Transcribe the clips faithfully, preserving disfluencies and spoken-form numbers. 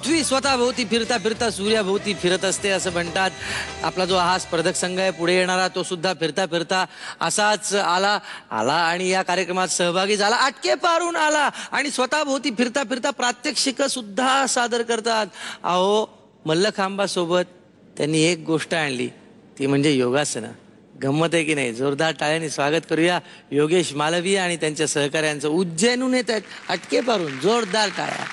पृथ्वी स्वतः भोवती फिरता फिरता सूर्याभोवती फिरत असते असं म्हणतात. आपला जो हा स्पर्धक संघ आहे पुढे येणारा तो सुद्धा फिरता फिरता असाच आला आला आणि या कार्यक्रमात सहभागी झाला. अटके पारून आला आणि स्वतः भोवती फिरता फिरता प्रात्यक्षिक सुद्धा सादर करतात. अहो मल्लखांबा सोबत त्यांनी एक गोष्ट आणली ती म्हणजे योगासनं. गंमत आहे की नाही? जोरदार टाळ्यांनी स्वागत करूया योगेश मालवीय आणि त्यांच्या सहकाऱ्यांचं. उज्जैनहून येत आहेत अटके पारून. जोरदार टाळ्या.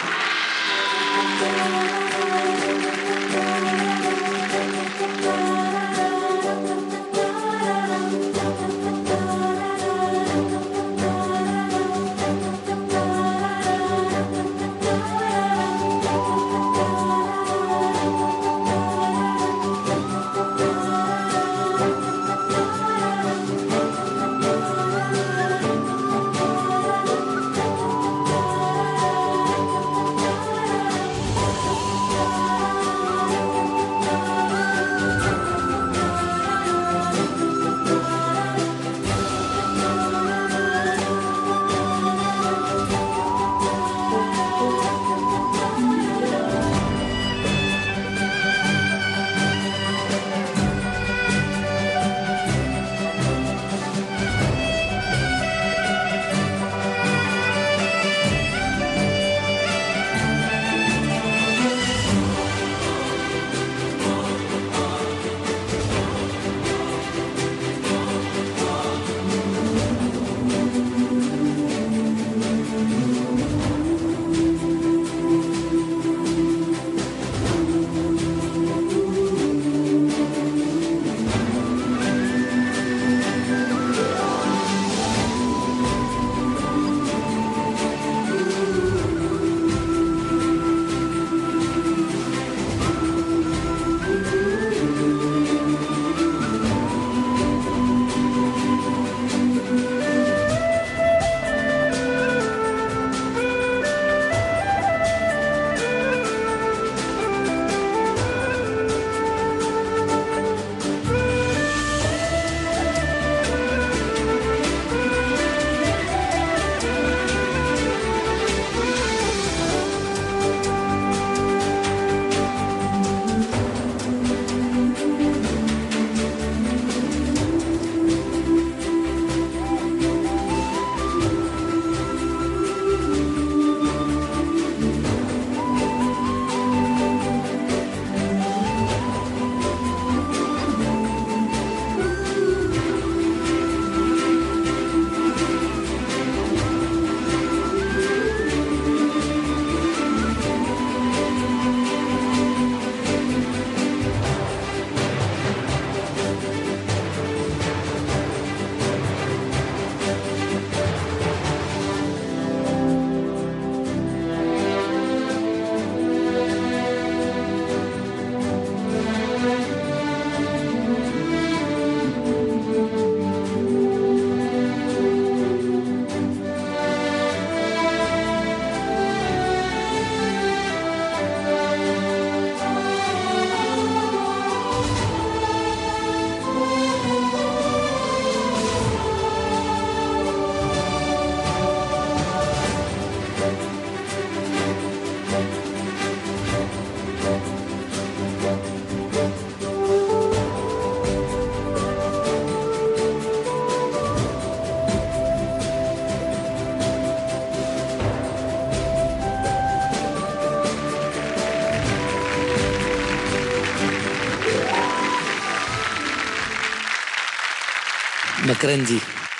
मकरंजी,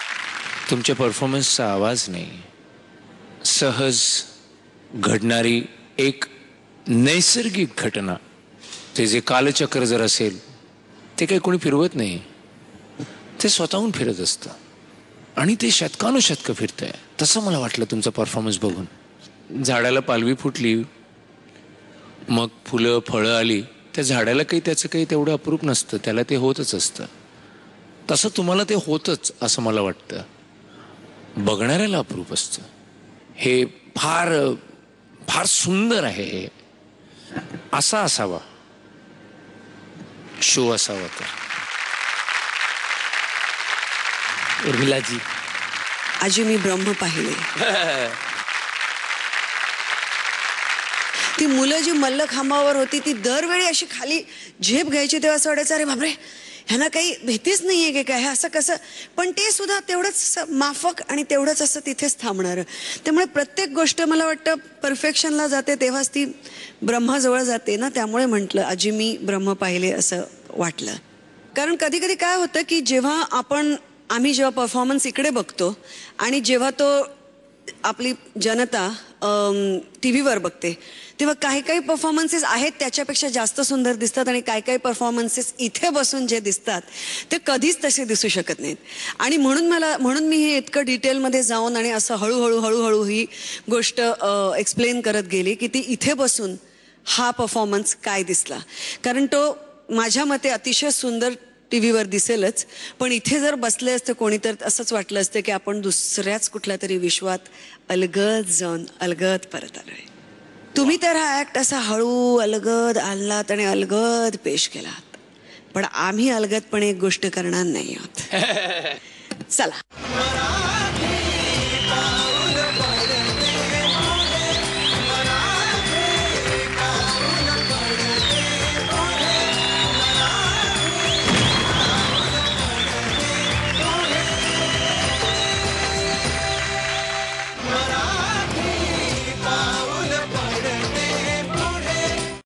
तुमच्या परफॉर्मन्सचा आवाज नाही, सहज घडणारी एक नैसर्गिक घटना. ते जे कालचक्र जर असेल ते काही कोणी फिरवत नाही, ते स्वतःहून फिरत असतं आणि ते शतकानुशतकं फिरतंय. तसं मला वाटलं तुमचा परफॉर्मन्स बघून. झाडाला पालवी फुटली, मग फुलं फळं आली, त्या झाडाला काही त्याचं काही तेवढं अप्रूप नसतं, त्याला ते होतच असतं. तसं तुम्हाला ते होतच असं मला वाटतं. बघणाऱ्याला अप्रूप असतं. हे फार फार सुंदर आहे. हे असा असावा शो असावा. तर उर्मिलाजी, आजी मी ब्रह्म पाहिले. ती मुलं जी मल्लखांबावर होती ती दरवेळी अशी खाली झेप घ्यायची तेव्हा असं वाटायचं अरे बापरे ह्यांना काही भीतीच नाहीये की काय असं कसं. पण ते सुद्धा तेवढंच माफक आणि तेवढंच असं तिथेच थांबणार. त्यामुळे प्रत्येक गोष्ट मला वाटतं परफेक्शनला जाते तेव्हाच ती ब्रह्माजवळ जाते ना. त्यामुळे म्हटलं आजी मी ब्रह्म पाहिले असं वाटलं. कारण कधी कधी काय होतं की जेव्हा आपण आम्ही जेव्हा परफॉर्मन्स इकडे बघतो आणि जेव्हा तो आपली जनता टी व्हीवर बघते तेव्हा काही काही परफॉर्मन्सेस आहेत त्याच्यापेक्षा जास्त सुंदर दिसतात आणि काही काही परफॉर्मन्सेस इथे बसून जे दिसतात ते कधीच तसे दिसू शकत नाहीत. आणि म्हणून मला म्हणून मी हे इतकं डिटेलमध्ये जाऊन आणि असं हळूहळू हळूहळू ही गोष्ट एक्सप्लेन करत गेली की ती इथे बसून हा परफॉर्मन्स काय दिसला. कारण तो माझ्या मते अतिशय सुंदर टी व्हीवर दिसेलच पण इथे जर बसले असते कोणी तर असंच वाटलं असतं की आपण दुसऱ्याच कुठल्या तरी विश्वात अलगद जाऊन अलगद परत आलोय. तुम्ही तर हा ऍक्ट असा हळू अलगद आणलात आणि अलगद पेश केलात पण आम्ही अलगदपणे एक गोष्ट करणार नाही आहोत. चला